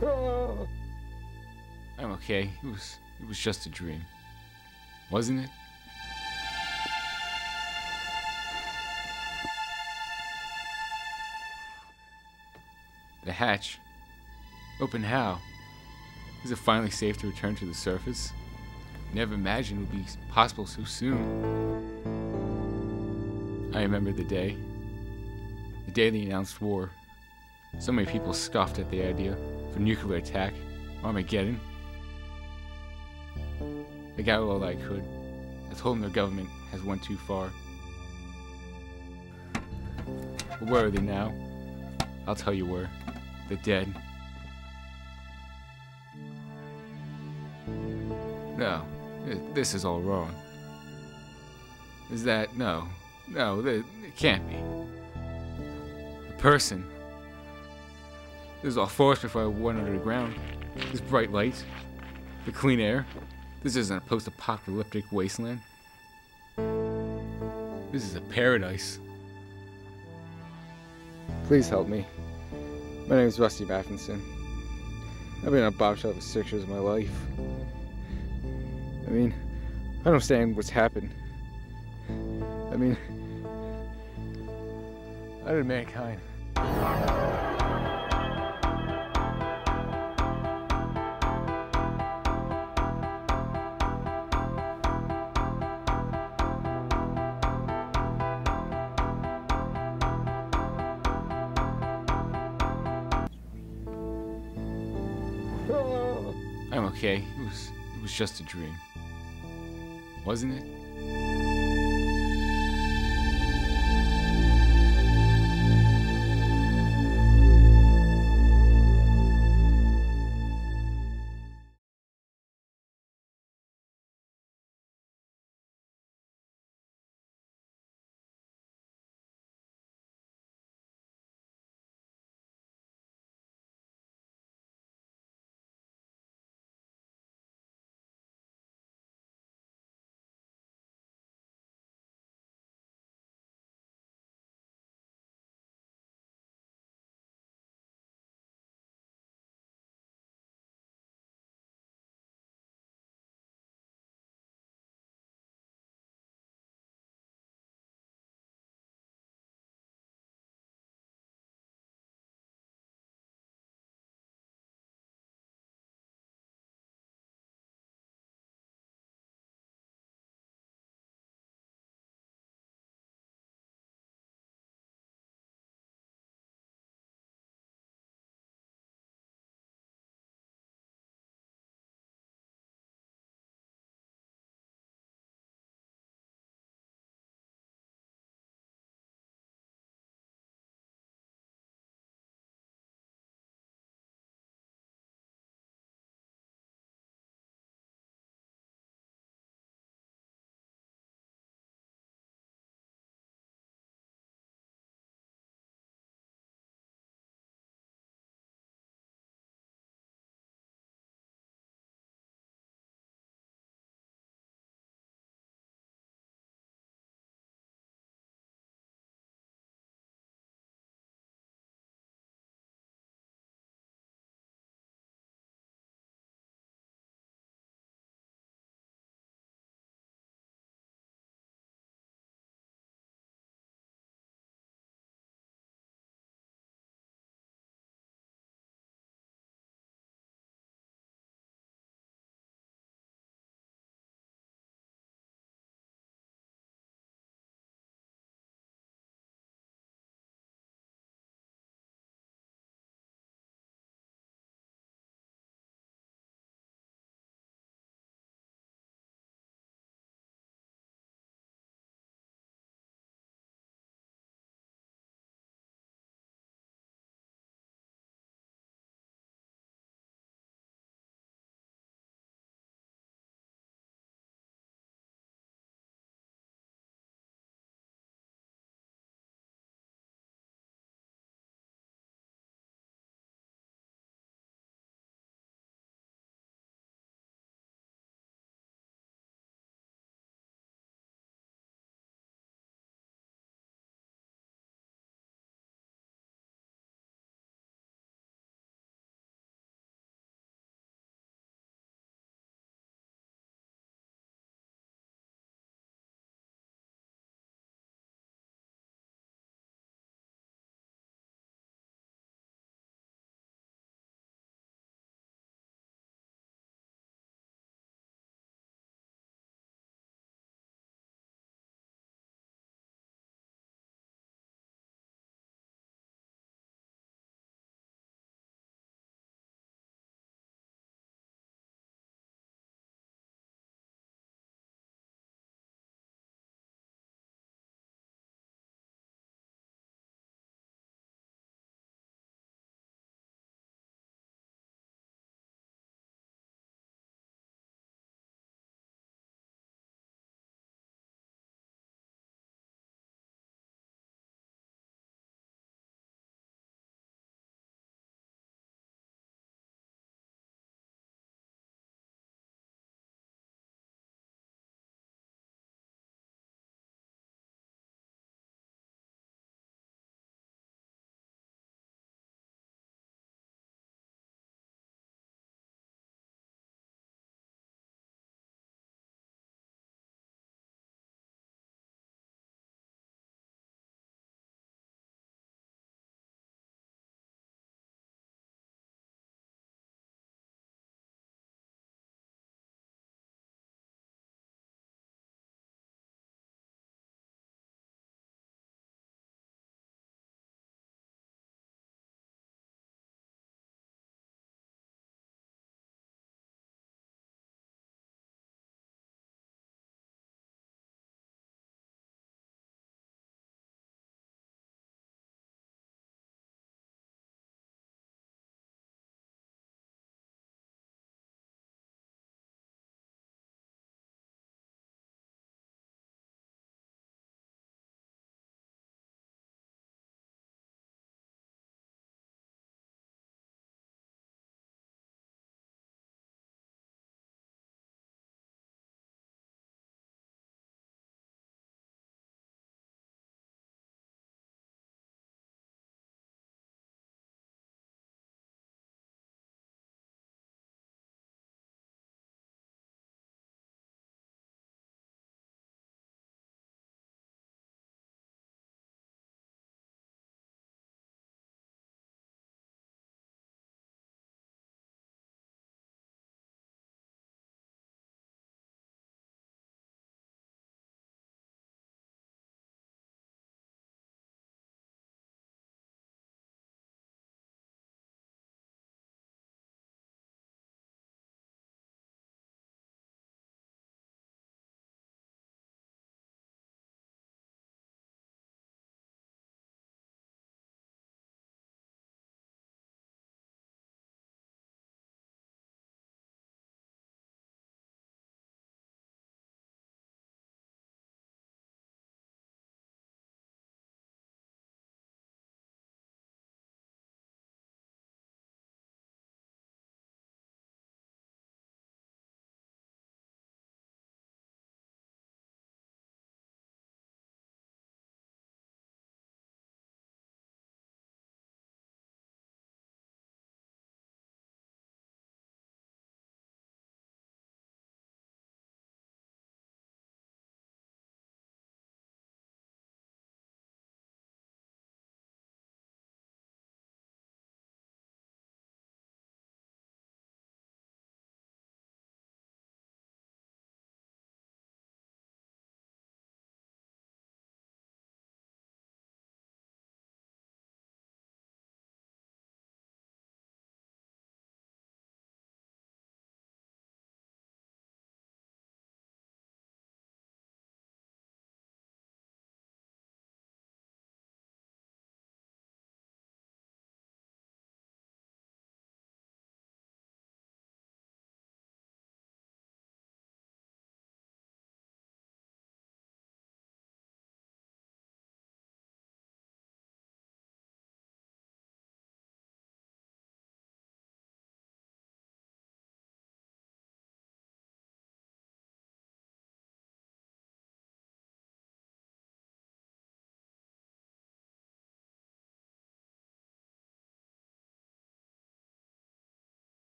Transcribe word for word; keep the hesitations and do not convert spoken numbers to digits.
I'm okay. It was it was just a dream. Wasn't it? The hatch. Open how? Is it finally safe to return to the surface? Never imagined it would be possible so soon. I remember the day. The day they announced war. So many people scoffed at the idea of a nuclear attack, Armageddon. I got all I could. I told them their government has went too far. But where are they now? I'll tell you where. They're dead. No, this is all wrong. Is that, no, no, it can't be. A person. This is all forced before I went under the ground. This bright light, the clean air. This isn't a post-apocalyptic wasteland. This is a paradise. Please help me. My name is Rusty Matheson. I've been on a bombshell for six years of my life. I mean, I don't understand what's happened. I mean, I did mankind. I'm okay. It was it was just a dream. Wasn't it?